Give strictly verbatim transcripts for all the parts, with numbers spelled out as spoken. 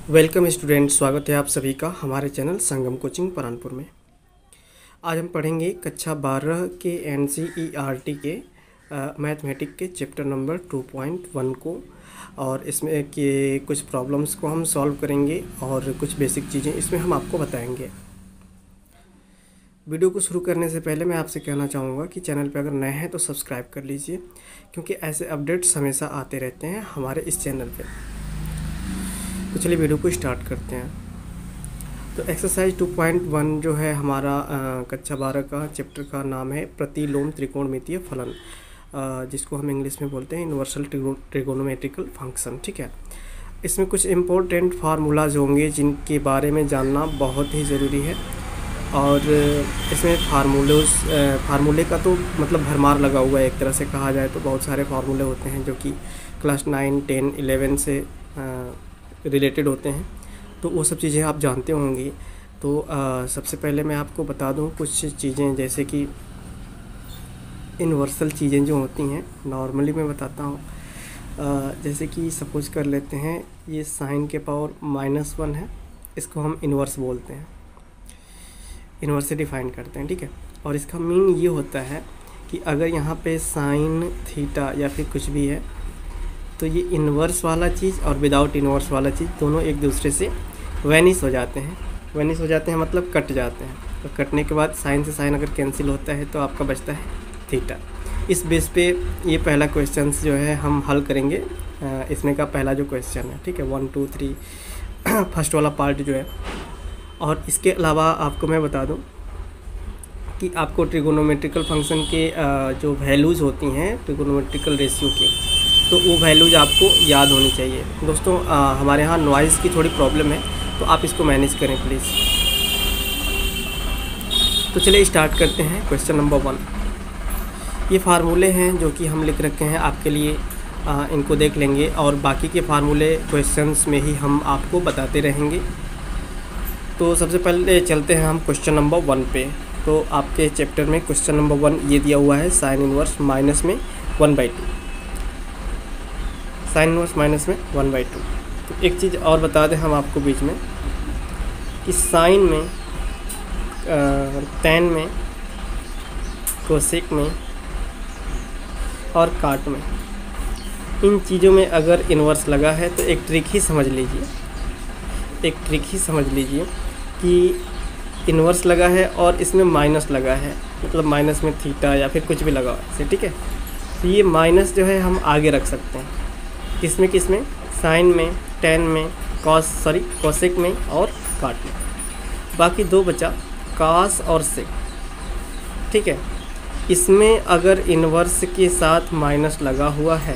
Welcome student, स्वागत है आप सभी का हमारे चैनल संगम कोचिंग परानपुर में। आज हम पढ़ेंगे कक्षा बारह के N C E R T के मैथमेटिक के chapter number two point one को, और इसमें के कुछ प्रॉब्लम्स को हम सॉल्व करेंगे और कुछ बेसिक चीज़ें इसमें हम आपको बताएंगे। वीडियो को शुरू करने से पहले मैं आपसे कहना चाहूँगा कि चैनल पर अगर नए हैं तो सब्सक्राइब कर लीजिए, क्योंकि ऐसे अपडेट्स हमेशा आते रहते हैं हमारे इस चैनल पर। तो चलिए वीडियो को स्टार्ट करते हैं। तो एक्सरसाइज टू पॉइंट वन जो है हमारा कक्षा बारह का चैप्टर का नाम है प्रतिलोम त्रिकोणमितीय फलन, आ, जिसको हम इंग्लिश में बोलते हैं यूनिवर्सल ट्रिगोनोमेट्रिकल फंक्शन। ठीक है, इसमें कुछ इम्पोर्टेंट फार्मूलाज होंगे जिनके बारे में जानना बहुत ही ज़रूरी है, और इसमें फार्मूलोज फार्मूले का तो मतलब भरमार लगा हुआ है। एक तरह से कहा जाए तो बहुत सारे फार्मूले होते हैं जो कि क्लास नाइन टेन इलेवन से आ, रिलेटेड होते हैं, तो वो सब चीज़ें आप जानते होंगे। तो आ, सबसे पहले मैं आपको बता दूं कुछ चीज़ें, जैसे कि इन्वर्सल चीज़ें जो होती हैं नॉर्मली मैं बताता हूं। जैसे कि सपोज कर लेते हैं ये साइन के पावर माइनस वन है, इसको हम इन्वर्स बोलते हैं, इन्वर्स से डिफाइन करते हैं। ठीक है, और इसका मीन ये होता है कि अगर यहाँ पे साइन थीटा या फिर कुछ भी है तो ये इन्वर्स वाला चीज़ और विदाउट इन्वर्स वाला चीज़ दोनों एक दूसरे से वैनिश हो जाते हैं। वैनिश हो जाते हैं मतलब कट जाते हैं। तो कटने के बाद साइन से साइन अगर कैंसिल होता है तो आपका बचता है थीटा। इस बेस पे ये पहला क्वेश्चन जो है हम हल करेंगे। इसमें का पहला जो क्वेश्चन है, ठीक है, वन टू थ्री फर्स्ट वाला पार्ट जो है। और इसके अलावा आपको मैं बता दूँ कि आपको ट्रिगोनोमेट्रिकल फंक्शन के जो वैल्यूज़ होती हैं ट्रिगोनोमेट्रिकल रेशियो के, तो वो वैल्यूज आपको याद होनी चाहिए। दोस्तों आ, हमारे यहाँ नॉइज़ की थोड़ी प्रॉब्लम है, तो आप इसको मैनेज करें प्लीज़। तो चलिए स्टार्ट करते हैं क्वेश्चन नंबर वन। ये फार्मूले हैं जो कि हम लिख रखे हैं आपके लिए, आ, इनको देख लेंगे और बाकी के फार्मूले क्वेश्चंस में ही हम आपको बताते रहेंगे। तो सबसे पहले चलते हैं हम क्वेश्चन नंबर वन पे। तो आपके चैप्टर में क्वेश्चन नंबर वन ये दिया हुआ है, साइन इनवर्स माइनस में one by two, sine inverse minus में वन बाई टू। तो एक चीज़ और बता दें हम आपको बीच में कि साइन में, टेन में, कोसेक में और काट में, इन चीज़ों में अगर इन्वर्स लगा है तो एक ट्रिक ही समझ लीजिए, एक ट्रिक ही समझ लीजिए कि इन्वर्स लगा है और इसमें माइनस लगा है, मतलब माइनस में थीटा या फिर कुछ भी लगा है, ठीक है। तो ये माइनस जो है हम आगे रख सकते हैं, किसमें किसमें, साइन में, टेन में, कॉस सॉरी कोसेक में और काट में। बाकी दो बचा कॉस और सेक, ठीक है। इसमें अगर इन्वर्स के साथ माइनस लगा हुआ है,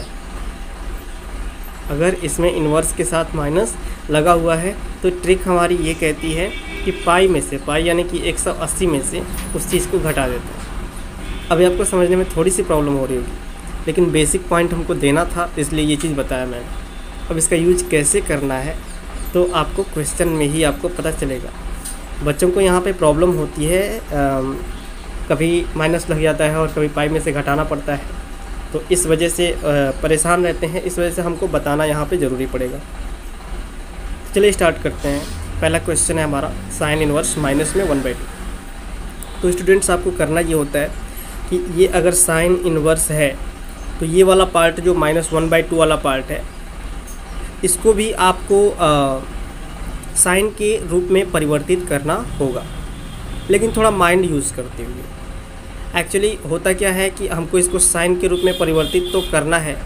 अगर इसमें इन्वर्स के साथ माइनस लगा हुआ है तो ट्रिक हमारी ये कहती है कि पाई में से, पाई यानी कि एक सौ अस्सी में से उस चीज़ को घटा देते हैं। अभी आपको समझने में थोड़ी सी प्रॉब्लम हो रही होगी, लेकिन बेसिक पॉइंट हमको देना था, इसलिए ये चीज़ बताया मैंने। अब इसका यूज कैसे करना है तो आपको क्वेश्चन में ही आपको पता चलेगा। बच्चों को यहाँ पे प्रॉब्लम होती है, आ, कभी माइनस लग जाता है और कभी पाई में से घटाना पड़ता है, तो इस वजह से आ, परेशान रहते हैं। इस वजह से हमको बताना यहाँ पे ज़रूरी पड़ेगा। चलिए स्टार्ट करते हैं। पहला क्वेश्चन है हमारा साइन इनवर्स माइनस में वन बाई टू। तो स्टूडेंट्स आपको करना ये होता है कि ये अगर साइन इनवर्स है तो ये वाला पार्ट जो माइनस वन बाई टू वाला पार्ट है, इसको भी आपको साइन के रूप में परिवर्तित करना होगा, लेकिन थोड़ा माइंड यूज़ करते हुए। एक्चुअली होता क्या है कि हमको इसको साइन के रूप में परिवर्तित तो करना है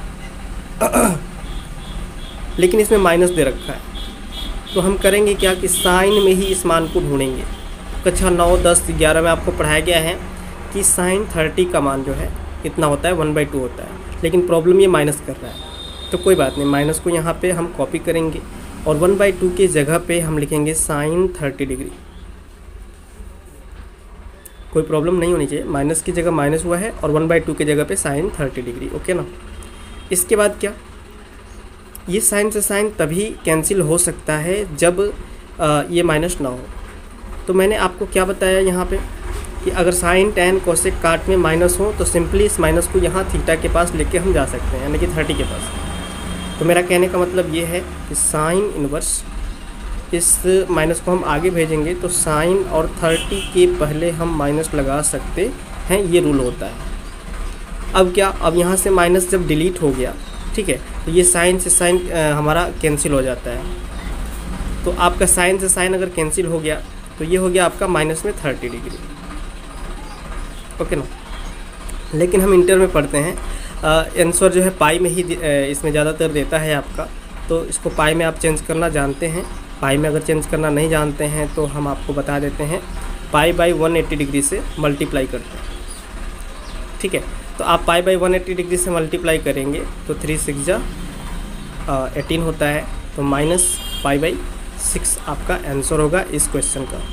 लेकिन इसमें माइनस दे रखा है, तो हम करेंगे क्या कि साइन में ही इस मान को ढूंढेंगे। कक्षा नौ दस ग्यारह में आपको पढ़ाया गया है कि साइन थर्टी का मान जो है कितना होता है, वन बाई टू होता है, लेकिन प्रॉब्लम ये माइनस कर रहा है। तो कोई बात नहीं, माइनस को यहाँ पे हम कॉपी करेंगे और वन बाई टू के जगह पे हम लिखेंगे साइन थर्टी डिग्री। कोई प्रॉब्लम नहीं होनी चाहिए, माइनस की जगह माइनस हुआ है और वन बाई टू के जगह पे साइन थर्टी डिग्री, ओके ना। इसके बाद क्या, ये साइन से साइन तभी कैंसिल हो सकता है जब आ, ये माइनस ना हो। तो मैंने आपको क्या बताया यहाँ पे कि अगर साइन टेन कोसेक काट में माइनस हो तो सिंपली इस माइनस को यहाँ थीटा के पास लेके हम जा सकते हैं, यानी कि थर्टी के पास। तो मेरा कहने का मतलब ये है कि साइन इनवर्स, इस माइनस को हम आगे भेजेंगे तो साइन और थर्टी के पहले हम माइनस लगा सकते हैं, ये रूल होता है। अब क्या, अब यहाँ से माइनस जब डिलीट हो गया, ठीक है, तो ये साइन से साइन हमारा कैंसिल हो जाता है। तो आपका साइन से साइन अगर कैंसिल हो गया तो ये हो गया आपका माइनस में थर्टी डिग्री, ओके ना। लेकिन हम इंटर में पढ़ते हैं, आंसर जो है पाई में ही इसमें ज़्यादातर देता है आपका, तो इसको पाई में आप चेंज करना जानते हैं। पाई में अगर चेंज करना नहीं जानते हैं तो हम आपको बता देते हैं, pi by one eighty degree से मल्टीप्लाई करते हैं, ठीक है। तो आप pi by one eighty degree से मल्टीप्लाई करेंगे तो थ्री सिक्स जा एटीन होता है, तो माइनस पाई बाई सिक्स आपका आंसर होगा इस क्वेश्चन का।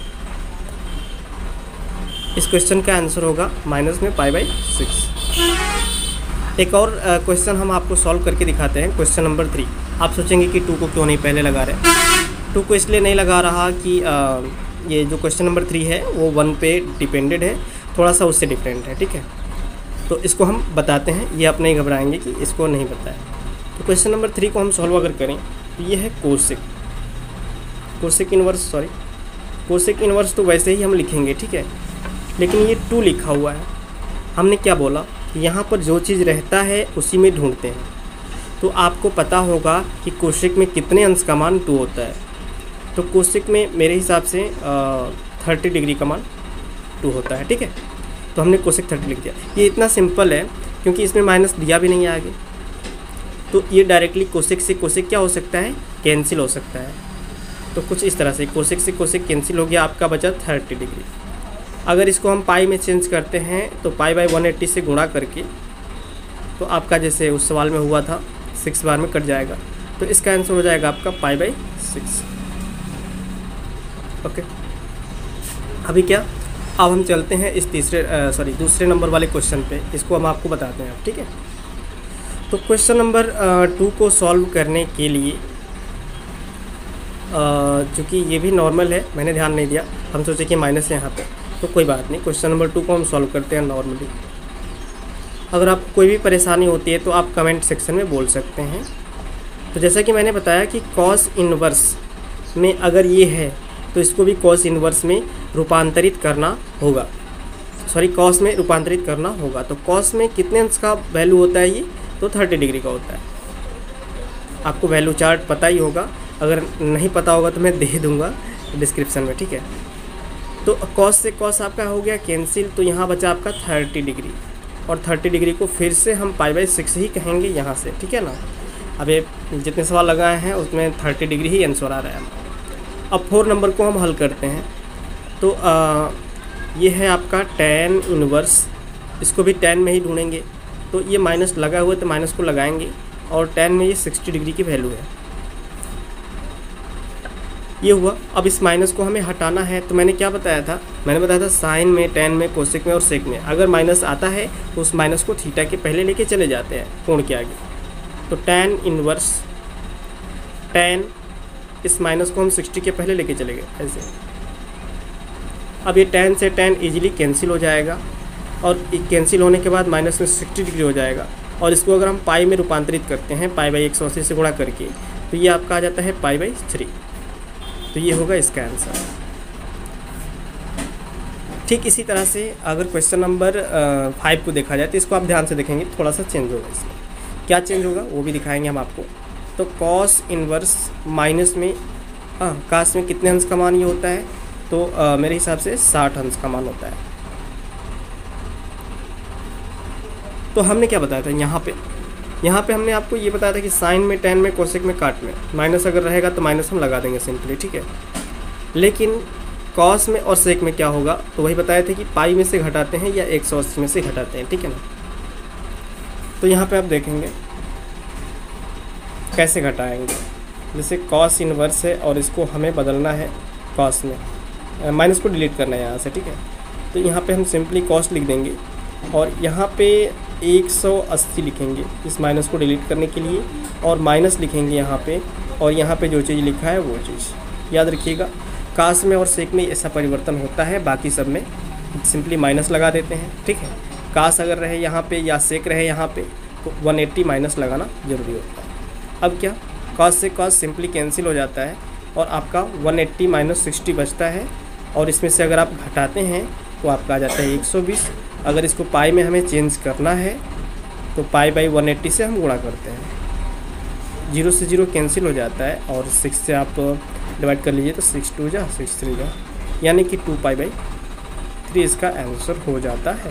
इस क्वेश्चन का आंसर होगा माइनस में पाई बाई सिक्स। एक और क्वेश्चन हम आपको सॉल्व करके दिखाते हैं, क्वेश्चन नंबर थ्री। आप सोचेंगे कि टू को क्यों नहीं पहले लगा रहे। टू को इसलिए नहीं लगा रहा कि आ, ये जो क्वेश्चन नंबर थ्री है वो वन पे डिपेंडेड है, थोड़ा सा उससे डिफरेंट है, ठीक है। तो इसको हम बताते हैं, ये आप नहीं घबराएंगे कि इसको नहीं बताया। तो क्वेश्चन नंबर थ्री को हम सॉल्व अगर करें तो ये है cosec, cosec inverse, sorry cosec inverse तो वैसे ही हम लिखेंगे, ठीक है। लेकिन ये टू लिखा हुआ है, हमने क्या बोला कि यहाँ पर जो चीज़ रहता है उसी में ढूंढते हैं। तो आपको पता होगा कि कोसेक में कितने अंश का मान टू होता है। तो कोसेक में मेरे हिसाब से थर्टी डिग्री का मान टू होता है, ठीक है। तो हमने कोसेक थर्टी लिख दिया। ये इतना सिंपल है क्योंकि इसमें माइनस दिया भी नहीं है आगे, तो ये डायरेक्टली कोसेक से कोसेक क्या हो सकता है, कैंसिल हो सकता है। तो कुछ इस तरह से कोसेक से कोसेक कैंसिल हो गया, आपका बचा थर्टी डिग्री। अगर इसको हम पाई में चेंज करते हैं तो पाई बाई वन एट्टी से गुणा करके, तो आपका जैसे उस सवाल में हुआ था सिक्स बार में कट जाएगा, तो इसका आंसर हो जाएगा आपका पाई बाई सिक्स, ओके। अभी क्या, अब हम चलते हैं इस तीसरे सॉरी दूसरे नंबर वाले क्वेश्चन पे, इसको हम आपको बताते हैं, ठीक है। तो क्वेश्चन नंबर टू को सॉल्व करने के लिए, चूँकि ये भी नॉर्मल है, मैंने ध्यान नहीं दिया, हम सोचे कि माइनस है यहाँ पे, तो कोई बात नहीं। क्वेश्चन नंबर टू को हम सॉल्व करते हैं नॉर्मली। अगर आपको कोई भी परेशानी होती है तो आप कमेंट सेक्शन में बोल सकते हैं। तो जैसा कि मैंने बताया कि कॉस इनवर्स में अगर ये है तो इसको भी कॉस इनवर्स में रूपांतरित करना होगा, सॉरी कॉस में रूपांतरित करना होगा। तो कॉस में कितने अंश का वैल्यू होता है ये, तो थर्टी डिग्री का होता है। आपको वैल्यू चार्ट पता ही होगा, अगर नहीं पता होगा तो मैं दे दूँगा डिस्क्रिप्शन में, ठीक है। तो कॉस से कॉस आपका हो गया कैंसिल, तो यहाँ बचा आपका थर्टी डिग्री, और थर्टी डिग्री को फिर से हम पाई बाई सिक्स ही कहेंगे यहाँ से, ठीक है ना। अब ये जितने सवाल लगाए हैं उसमें थर्टी डिग्री ही आंसर आ रहा है। अब फोर नंबर को हम हल करते हैं। तो आ, ये है आपका टेन इनवर्स, इसको भी टेन में ही ढूंढेंगे। तो ये माइनस लगा हुआ है तो माइनस को लगाएंगे, और टेन में ये सिक्सटी डिग्री की वैल्यू है, ये हुआ। अब इस माइनस को हमें हटाना है, तो मैंने क्या बताया था, मैंने बताया था साइन में, टेन में, कोसेक में और सेक में अगर माइनस आता है तो उस माइनस को थीटा के पहले लेके चले जाते हैं कोण के आगे। तो टेन इनवर्स टेन, इस माइनस को हम सिक्सटी के पहले लेके चले गए ऐसे। अब ये टेन से टेन इजीली कैंसिल हो जाएगा, और कैंसिल होने के बाद माइनस में सिक्सटी डिग्री हो जाएगा। और इसको अगर हम पाई में रूपांतरित करते हैं, पाई बाई एक सौ अस्सी से गुणा करके, तो ये आपका आ जाता है पाई बाई थ्री। तो ये होगा इसका आंसर। ठीक इसी तरह से अगर क्वेश्चन नंबर फाइव को देखा जाए तो इसको आप ध्यान से देखेंगे, थोड़ा सा चेंज होगा। इसमें क्या चेंज होगा वो भी दिखाएंगे हम आपको। तो कॉस इनवर्स माइनस में, हाँ कास में कितने अंश का मान ये होता है, तो आ, मेरे हिसाब से साठ अंश का मान होता है। तो हमने क्या बताया था यहाँ पे, यहाँ पे हमने आपको ये बताया था कि साइन में, टेन में, कोसेक में, काट में माइनस अगर रहेगा तो माइनस हम लगा देंगे सिंपली, ठीक है। लेकिन कॉस में और सेक में क्या होगा, तो वही बताए थे कि पाई में से घटाते हैं या एक सौ अस्सी में से घटाते हैं, ठीक है ना। तो यहाँ पे आप देखेंगे कैसे घटाएंगे। जैसे कॉस इनवर्स है और इसको हमें बदलना है कॉस में, माइनस को डिलीट करना है यहाँ से, ठीक है। तो यहाँ पे हम सिंपली कॉस लिख देंगे और यहाँ पे एक सौ अस्सी लिखेंगे इस माइनस को डिलीट करने के लिए, और माइनस लिखेंगे यहाँ पे, और यहाँ पे जो चीज़ लिखा है वो चीज़ याद रखिएगा। कास में और सेक में ऐसा परिवर्तन होता है, बाकी सब में सिंपली माइनस लगा देते हैं, ठीक है। कास अगर रहे यहाँ पे या सेक रहे यहाँ पे तो एक सौ अस्सी माइनस लगाना ज़रूरी होता है। अब क्या, कॉस से कॉस सिंपली कैंसिल हो जाता है और आपका वन एट्टी माइनस सिक्सटी बचता है, और इसमें से अगर आप घटाते हैं तो आपका आ जाता है एक सौ बीस। अगर इसको पाई में हमें चेंज करना है तो पाई बाई वन एट्टी से हम गुणा करते हैं, जीरो से जीरो कैंसिल हो जाता है और सिक्स से आप डिवाइड कर लीजिए तो सिक्स टू जा सिक्स थ्री जा, यानी कि टू पाई बाई थ्री इसका आंसर हो जाता है।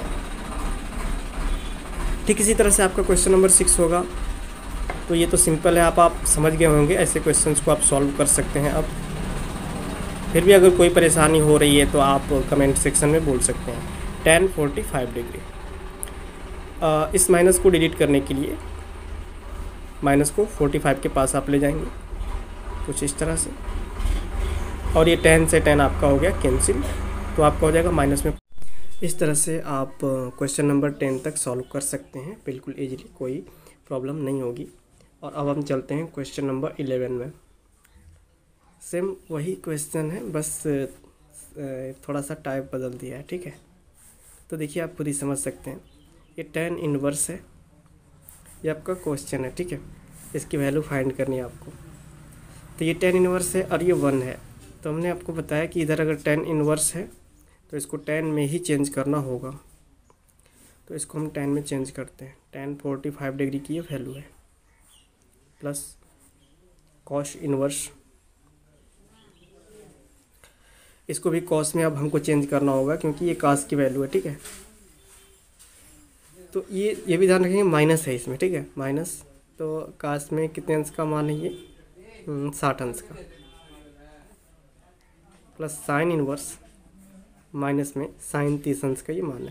ठीक इसी तरह से आपका क्वेश्चन नंबर सिक्स होगा। तो ये तो सिंपल है, आप आप समझ गए होंगे, ऐसे क्वेश्चंस को आप सॉल्व कर सकते हैं। अब फिर भी अगर कोई परेशानी हो रही है तो आप कमेंट सेक्शन में बोल सकते हैं। टेन फोर्टी फाइव डिग्री, इस माइनस को डिलीट करने के लिए माइनस को फोर्टी फाइव के पास आप ले जाएंगे कुछ इस तरह से, और ये टेन से टेन आपका हो गया कैंसिल, तो आपका हो जाएगा माइनस में। इस तरह से आप क्वेश्चन नंबर टेन तक सॉल्व कर सकते हैं बिल्कुल ईजिली, कोई प्रॉब्लम नहीं होगी। और अब हम चलते हैं क्वेश्चन नंबर इलेवन में। सेम वही क्वेश्चन है, बस थोड़ा सा टाइप बदल दिया है। ठीक है, तो देखिए आप खुद ही समझ सकते हैं। ये टेन इनवर्स है, ये आपका क्वेश्चन है। ठीक है, इसकी वैल्यू फाइंड करनी है आपको। तो ये टेन इनवर्स है और ये वन है, तो हमने आपको बताया कि इधर अगर टेन इनवर्स है तो इसको टेन में ही चेंज करना होगा। तो इसको हम टेन में चेंज करते हैं। टेन फोर्टी फाइव डिग्री की ये वैल्यू है, प्लस कॉस इनवर्स, इसको भी कॉस में अब हमको चेंज करना होगा क्योंकि ये कॉस की वैल्यू है। ठीक है, तो ये ये भी ध्यान रखेंगे माइनस है इसमें। ठीक है, माइनस, तो कॉस में कितने अंश का मान है ये, साठ अंश का, प्लस साइन इनवर्स, माइनस में साइन तीस अंश का ये मान है,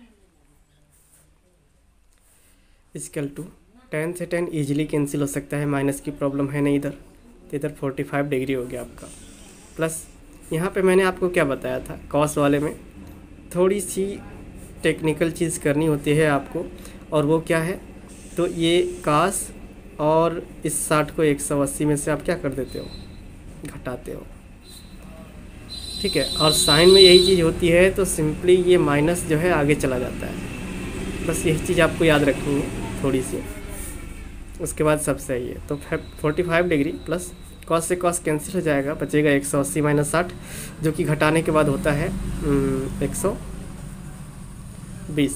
इक्वल टू टेन से टेन ईजिली कैंसिल हो सकता है, माइनस की प्रॉब्लम है नहीं इधर, तो इधर फोर्टी फाइव डिग्री हो गया आपका। प्लस यहाँ पे मैंने आपको क्या बताया था, कॉस वाले में थोड़ी सी टेक्निकल चीज़ करनी होती है आपको, और वो क्या है, तो ये कॉस और इस साठ को एक सौ अस्सी में से आप क्या कर देते हो, घटाते हो। ठीक है, और साइन में यही चीज़ होती है, तो सिंपली ये माइनस जो है आगे चला जाता है। बस यही चीज़ आपको याद रखनी है थोड़ी सी, उसके बाद सब सही है। तो forty five degree plus cos से कॉस कैंसिल हो जाएगा, बचेगा एक सौ अस्सी माइनस साठ, जो कि घटाने के बाद होता है एक सौ बीस।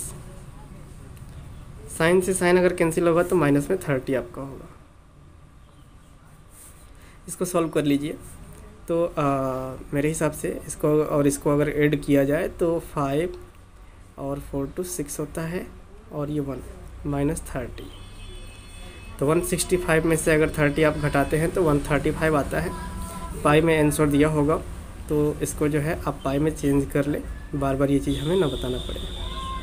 साइन से साइन अगर कैंसिल होगा तो माइनस में थर्टी आपका होगा। इसको सॉल्व कर लीजिए। तो आ, मेरे हिसाब से इसको और इसको अगर ऐड किया जाए तो फाइव और फोर टू सिक्स होता है, और ये वन माइनस थर्टी, तो वन सिक्सटी फाइव में से अगर थर्टी आप घटाते हैं तो वन थर्टी फाइव आता है। पाई में आंसर दिया होगा, तो इसको जो है आप पाई में चेंज कर ले, बार बार ये चीज़ हमें ना बताना पड़े।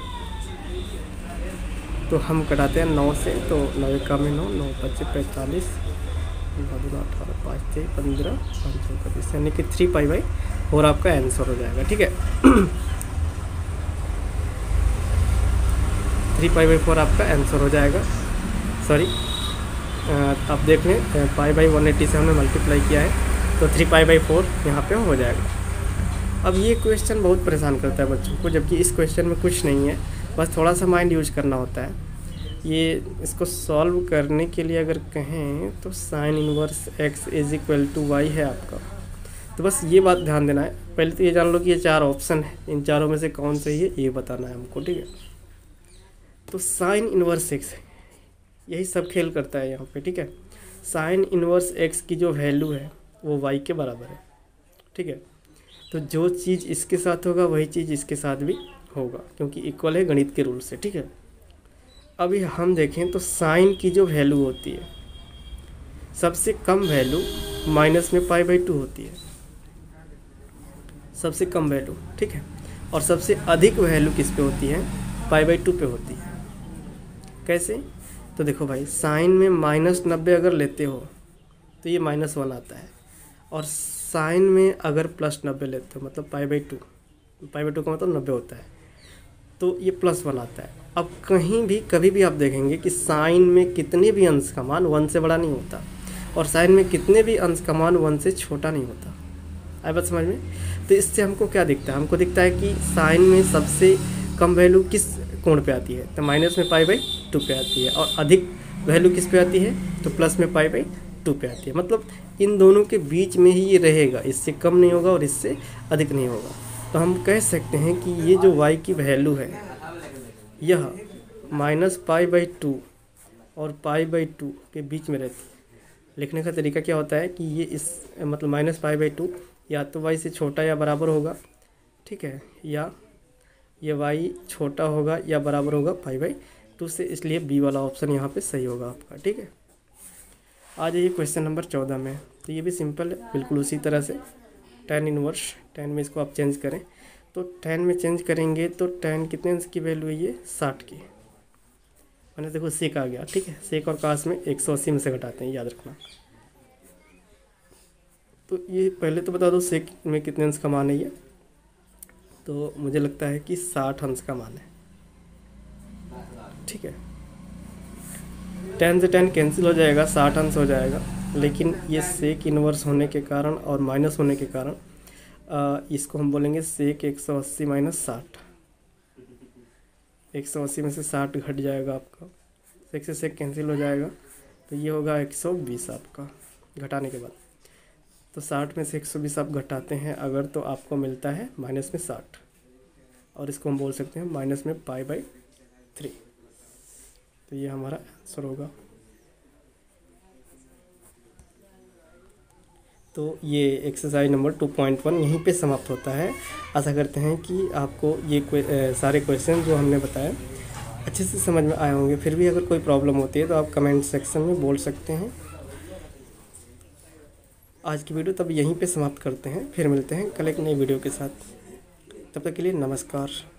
तो हम कटाते हैं नौ से, तो नौ का में नौ, नौ पच्चीस पैंतालीस, अठारह पाँच थे पंद्रह, पाँच सौ इकतीस, यानी कि थ्री पाई बाई फोर आपका आंसर हो जाएगा। ठीक है, थ्री पाई बाई फोर आपका आंसर हो जाएगा। सॉरी, आप देख लें, पाई बाई वन एट्टी से हमने मल्टीप्लाई किया है, तो थ्री पाई बाई फोर यहाँ पे हो जाएगा। अब ये क्वेश्चन बहुत परेशान करता है बच्चों को, जबकि इस क्वेश्चन में कुछ नहीं है, बस थोड़ा सा माइंड यूज करना होता है। ये इसको सॉल्व करने के लिए अगर कहें तो sine inverse x is equal to y है आपका, तो बस ये बात ध्यान देना है। पहले तो ये जान लो कि ये चार ऑप्शन है, इन चारों में से कौन सही है ये बताना है हमको। ठीक है, तो साइन इनवर्स एक्स है, यही सब खेल करता है यहाँ पे। ठीक है, साइन इनवर्स एक्स की जो वैल्यू है वो वाई के बराबर है। ठीक है, तो जो चीज़ इसके साथ होगा वही चीज़ इसके साथ भी होगा, क्योंकि इक्वल है गणित के रूल से। ठीक है, अभी हम देखें तो साइन की जो वैल्यू होती है, सबसे कम वैल्यू माइनस में पाई बाई टू होती है, सबसे कम वैल्यू। ठीक है, और सबसे अधिक वैल्यू किस पे होती है, पाई बाई टू पे होती है। कैसे, तो देखो भाई, साइन में माइनस नब्बे अगर लेते हो तो ये माइनस वन आता है, और साइन में अगर प्लस नब्बे लेते हो मतलब pi by two, pi by two का मतलब नब्बे होता है, तो ये प्लस वन आता है। अब कहीं भी कभी भी आप देखेंगे कि साइन में कितने भी अंश का मान वन से बड़ा नहीं होता, और साइन में कितने भी अंश का मान वन से छोटा नहीं होता। आए बात समझ में? तो इससे हमको क्या दिखता है, हमको दिखता है कि साइन में सबसे कम वैल्यू किस कोण पे आती है, तो माइनस में पाई बाई टू पे आती है, और अधिक वैल्यू किस पे आती है, तो प्लस में पाई बाई टू पे आती है। मतलब इन दोनों के बीच में ही ये रहेगा, इससे कम नहीं होगा और इससे अधिक नहीं होगा। तो हम कह सकते हैं कि ये जो y की वैल्यू है यह माइनस पाई बाई टू और पाई बाई टू के बीच में रहती है। लिखने का तरीका क्या होता है कि ये इस मतलब माइनस पाई बाई टू या तो y से छोटा या बराबर होगा, ठीक है, या ये y छोटा होगा या बराबर होगा पाई बाई टू से, इसलिए बी वाला ऑप्शन यहाँ पे सही होगा आपका। ठीक है, आ जाइए क्वेश्चन नंबर चौदह में। तो ये भी सिंपल है, बिल्कुल उसी तरह से टेन इनवर्स, टेन में इसको आप चेंज करें तो टेन में चेंज करेंगे तो टेन कितने की वैल्यू है, ये साठ की, मैंने देखो सेक आ गया। ठीक है, सेक और कास में एक सौ अस्सी में से घटाते हैं, याद रखना। तो ये पहले तो बता दो सेक में कितने अंश का मान है ये, तो मुझे लगता है कि साठ अंश का मान है। ठीक है, टेन से टेन कैंसिल हो जाएगा, साठ अंश हो जाएगा, लेकिन ये सेक इन्वर्स होने के कारण और माइनस होने के कारण आ, इसको हम बोलेंगे सेक एक सौ अस्सी माइनस साठ। एक सौ अस्सी में से साठ घट जाएगा आपका, सेक से सेक कैंसिल हो जाएगा, तो ये होगा एक सौ बीस आपका घटाने के बाद। तो साठ में से एक सौ बीस आप घटाते हैं अगर, तो आपको मिलता है माइनस में साठ, और इसको हम बोल सकते हैं माइनस में पाई बाई थ्री। तो ये हमारा आंसर होगा। तो ये exercise number two point one यहीं पे समाप्त होता है। आशा करते हैं कि आपको ये क्वे, सारे क्वेश्चन जो हमने बताए अच्छे से समझ में आए होंगे। फिर भी अगर कोई प्रॉब्लम होती है तो आप कमेंट सेक्शन में बोल सकते हैं। आज की वीडियो तब यहीं पे समाप्त करते हैं, फिर मिलते हैं कल एक नई वीडियो के साथ। तब तक के लिए नमस्कार।